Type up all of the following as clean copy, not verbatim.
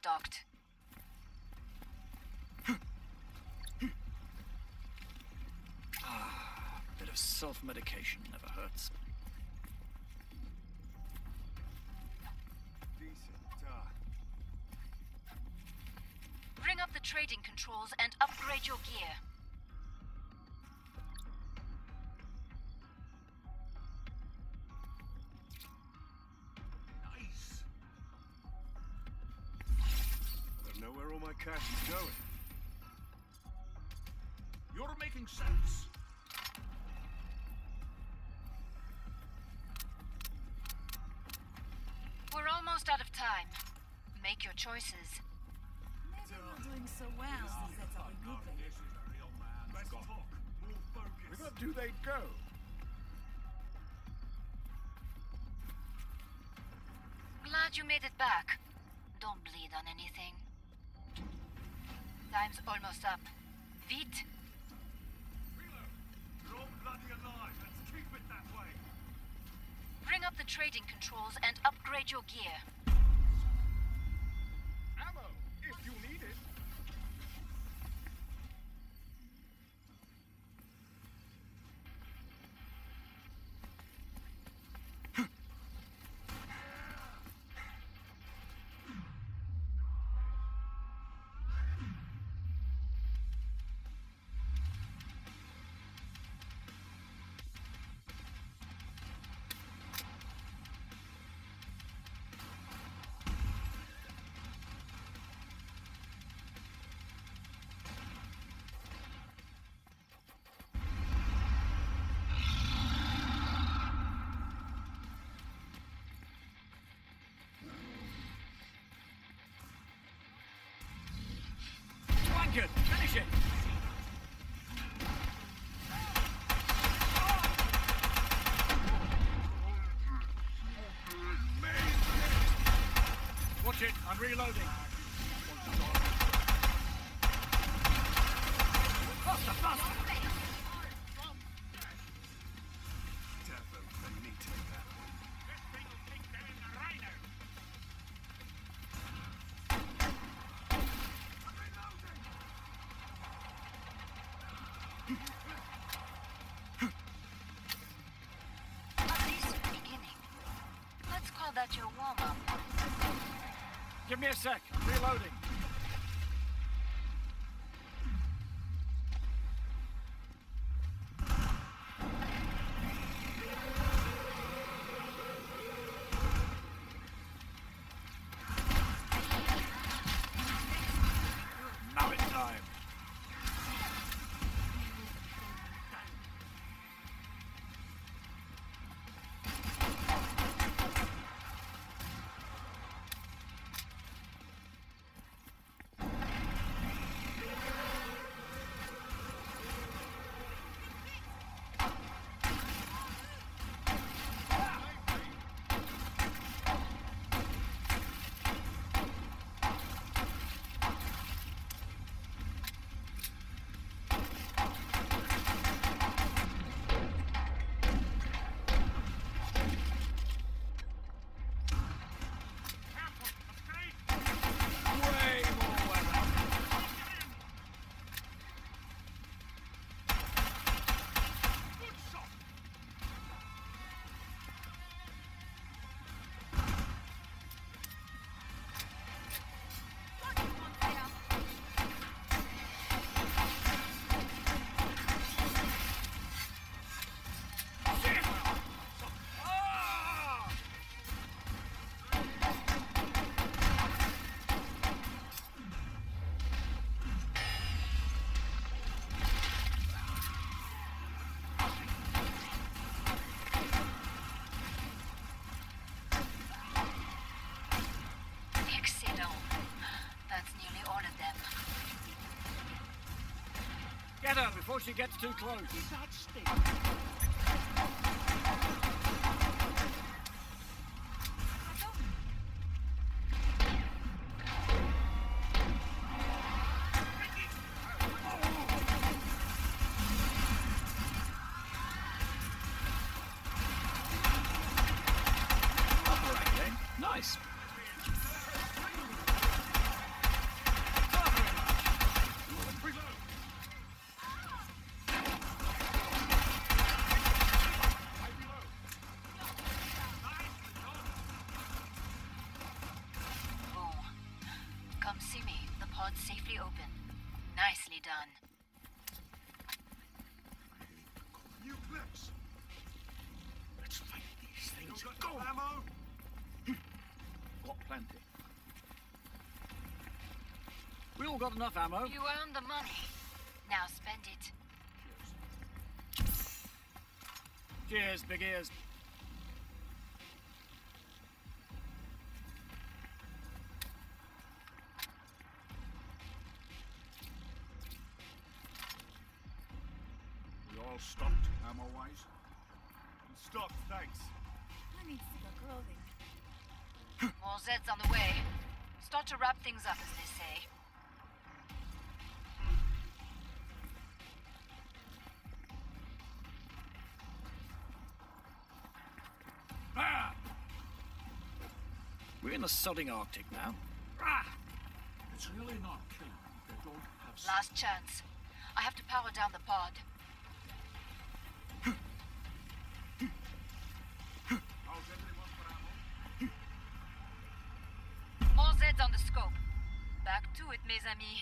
stocked. Bit of self-medication never hurts. Bring up the trading controls and upgrade your gear. Nice. Don't know where all my cash is going. You're making sense. We're almost out of time. Make your choices. Maybe not doing so well since that's all you think. This is a real man. Let's talk. More focus. Where do they go? Glad you made it back. Don't bleed on anything. Time's almost up. Vite! You're all bloody alive. Let's keep it that way. Bring up the trading controls and upgrade your gear. Ammo, if you need it. Good. Finish it! Watch it, I'm reloading. Faster, faster! That's your warm-up. Give me a sec, I'm reloading. Now it's time. Get her before she gets too close. Nice. pod safely open. Nicely done. New clips. Let's fight these things. Got Go! ammo. Got plenty. We all got enough ammo. You earned the money. Now spend it. Cheers, big ears. We all stocked ammo-wise? Stocked, thanks. I need thicker clothing. More Zeds on the way. Start to wrap things up, as they say. Ah! We're in the sodding Arctic now. It's really not killing. They don't have... Last chance. I have to power down the pod. How's everyone for ammo? More Zeds on the scope. Back to it, mes amis.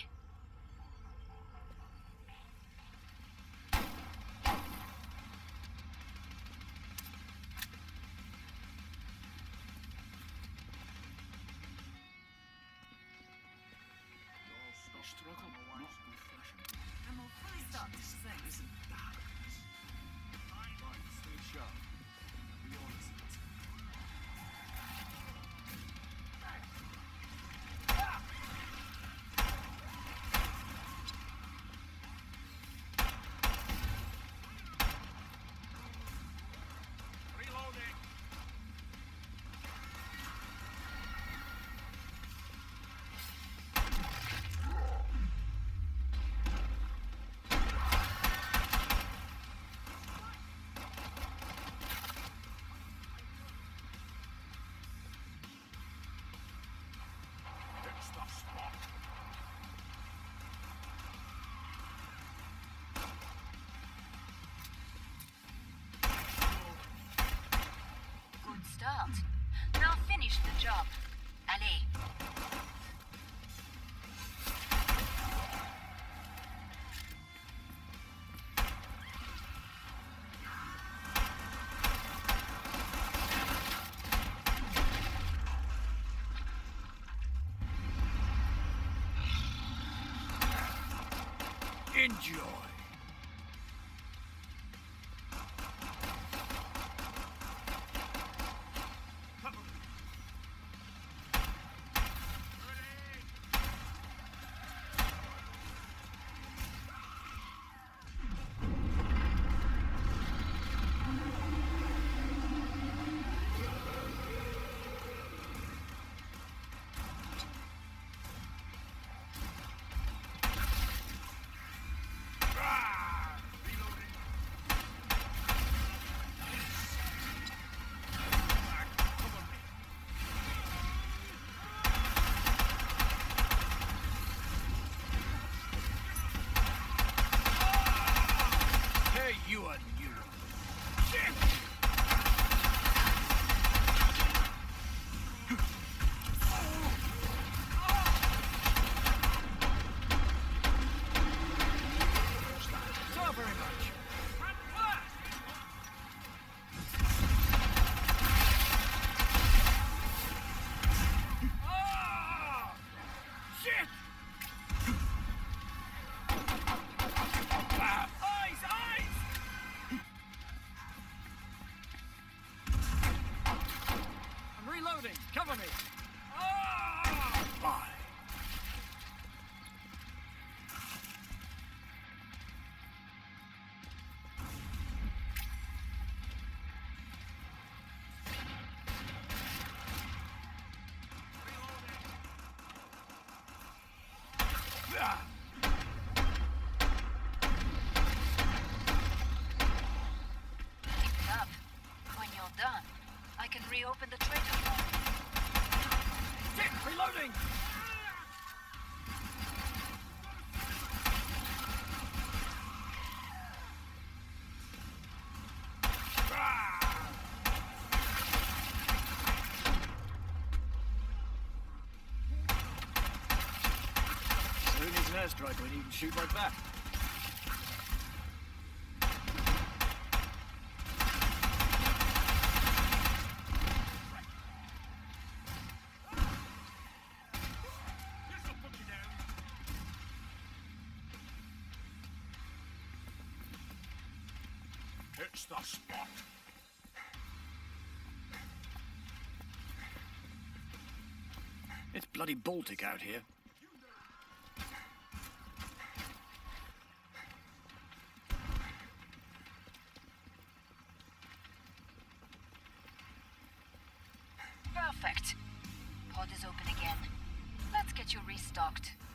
Struggle not refreshing. I'm all fully stocked. Thanks. Right, stay sharp. Be honest. Reloading. It's the spot. Good start. Now finish the job. Allez. Enjoy. Cover me. airstrike when you can shoot like that. This'll put you down. It's the spot. It's bloody Baltic out here. Perfect. Pod is open again. Let's get you restocked.